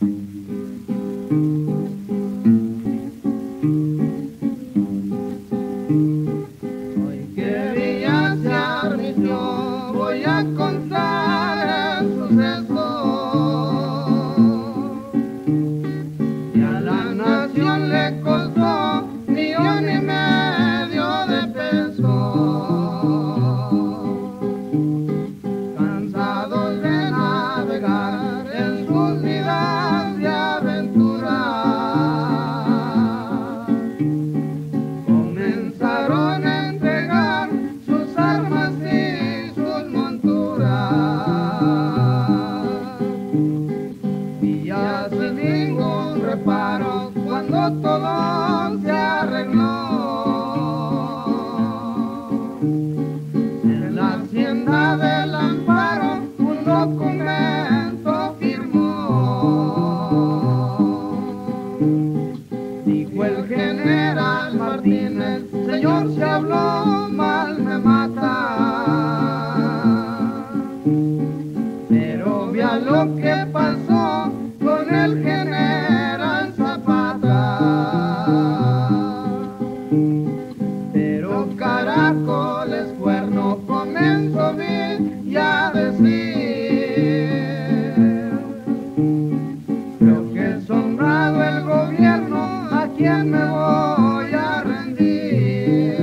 Voy a contar el suceso y a la nación le costó $1,500,000 de pesos. Cansados de navegar en sus vidas de aventura, comenzaron a entregar sus armas y sus y ya sin ningún reparo, cuando todo se arregló, en la hacienda del Amparo un documento firmó. Dijo el general Martínez: señor, se habló mal, me mata. Pero vea lo que pasó con el general Zapata. Pero Caracoles Cuerno comenzó bien y a decir: creo que sombrado el gobierno, ¿a quién me voy a rendir?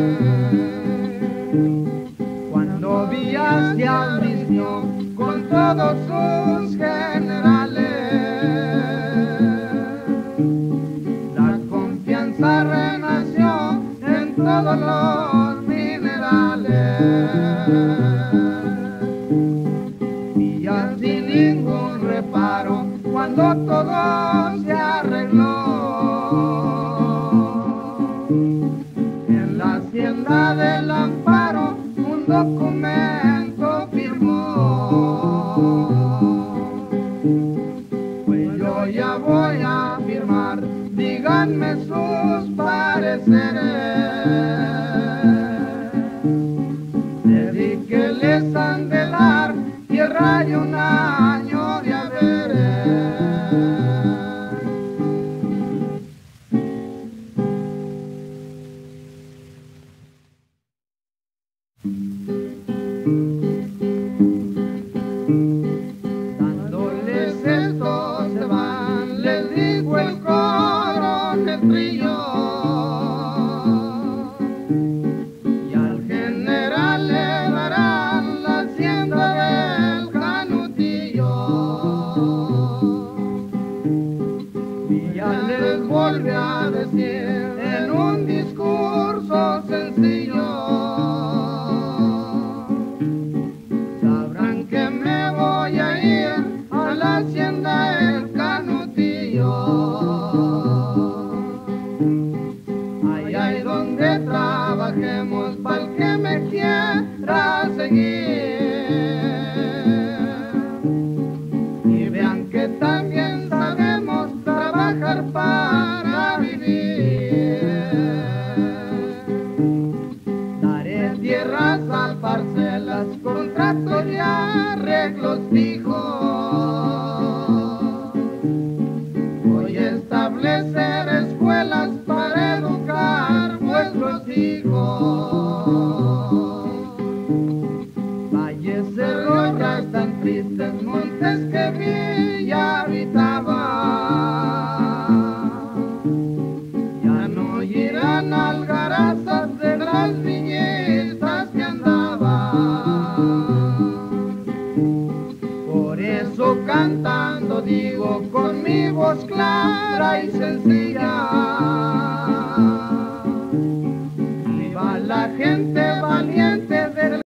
Cuando vi hacia Albición con todos sus generales, la confianza renació en todos los minerales, y ya sin ningún reparo, cuando todo se arregló, en la hacienda del Amparo un documento firmó. Pues yo ya voy a firmar, díganme sus pareceres. Dedíqueles a Andelar tierra y un año de haberes. Dándoles esto se van, les digo el coronel Trillo, y al general le darán la hacienda del Canutillo. Y ya les volví a decir en un discurso sencillo: sabrán que me voy a ir a la hacienda del Canutillo, allá es donde trabajemos pa'l que me quiera seguir, y vean que también sabemos trabajar para vivir. Daré tierras al parcelas, contratos y arreglos fijos. Voy a establecer escuelas para educar vuestros hijos. Valles, cerros ya están tristes, montes que vi ya habitaba, ya no irán algarazas de las viñetas que andaban. Por eso cantando digo con mi voz clara y sencilla: